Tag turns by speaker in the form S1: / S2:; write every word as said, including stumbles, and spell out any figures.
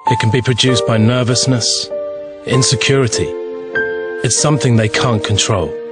S1: It can be produced by nervousness, insecurity. It's something they can't control.